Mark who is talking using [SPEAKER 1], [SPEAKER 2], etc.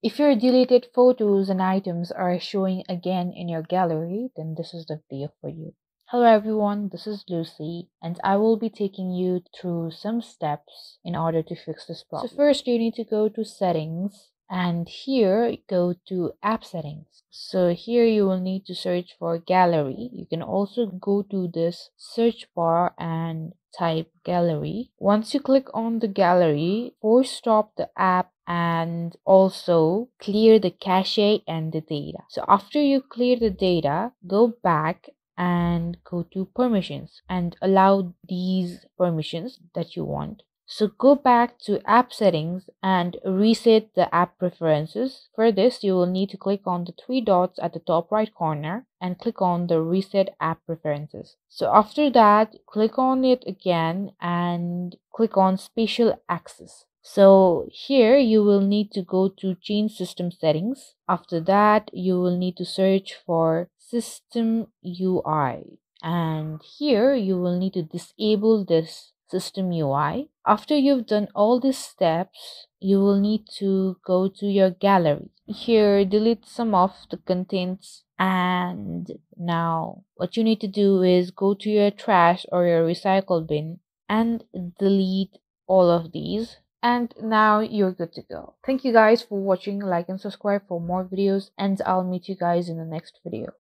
[SPEAKER 1] If your deleted photos and items are showing again in your gallery, then this is the video for you. Hello everyone, this is Lucy and I will be taking you through some steps in order to fix this problem. So first you need to go to settings and here go to app settings. So here you will need to search for gallery. You can also go to this search bar and type gallery. Once you click on the gallery, force stop the app and also clear the cache and the data. So after you clear the data, go back and go to permissions and allow these permissions that you want. So go back to app settings and reset the app preferences. For this, you will need to click on the three dots at the top right corner and click on the reset app preferences. So after that, click on it again and click on spatial access. So here you will need to go to change system settings. After that, you will need to search for system UI. And here you will need to disable this system UI. After you've done all these steps, you will need to go to your gallery. Here, delete some of the contents. And now what you need to do is go to your trash or your recycle bin and delete all of these. And now you're good to go. Thank you guys for watching. Like and subscribe for more videos and I'll meet you guys in the next video.